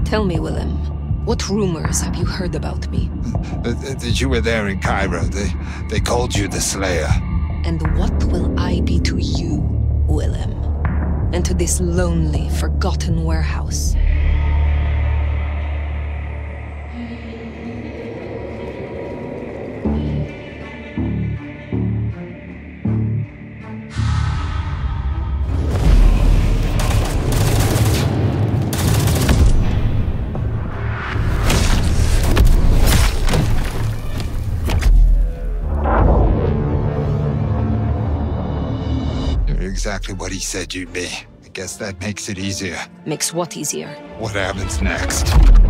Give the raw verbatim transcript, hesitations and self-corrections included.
Tell me, Willem, what rumors have you heard about me? That you were there in Cairo. They, they called you the Slayer. And what will I be to you, Willem? And to this lonely, forgotten warehouse? Exactly what he said you'd be. I guess that makes it easier. Makes what easier? What happens next?